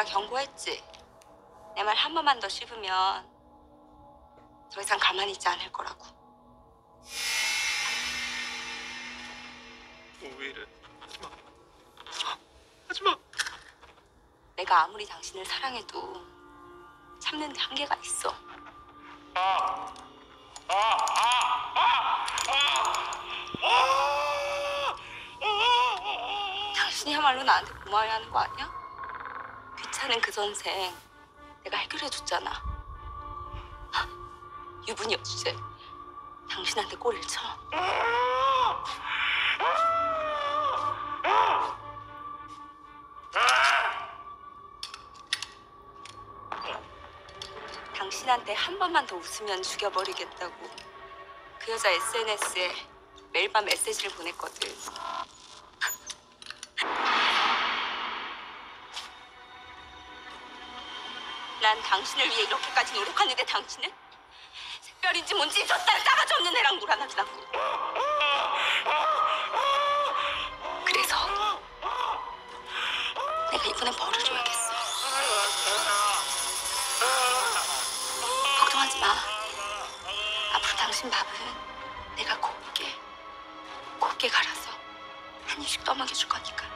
경고했지. 내 말 한 번만 더 씹으면 더 이상 가만히 있지 않을 거라고. 왜 이래? 하지마. 하지마. 내가 아무리 당신을 사랑해도 참는 데 한계가 있어. 당신이야말로 나한테 고마워야 하는 거 아니야? 귀찮은 그 전생 내가 해결해줬잖아. 유부녀 주제 당신한테 꼬리를 쳐. 당신한테 한 번만 더 웃으면 죽여버리겠다고 그 여자 SNS에 매일 밤 메시지를 보냈거든. 난 당신을 위해 이렇게까지 노력하는데 당신은 특별인지 뭔지 저 딸 싸가지 없는 애랑 놀아나더라고. 그래서 내가 이번엔 벌을 줘야겠어. 걱정하지 마. 앞으로 당신 밥은 내가 곱게 갈아서 한 입씩 떠먹여줄 거니까.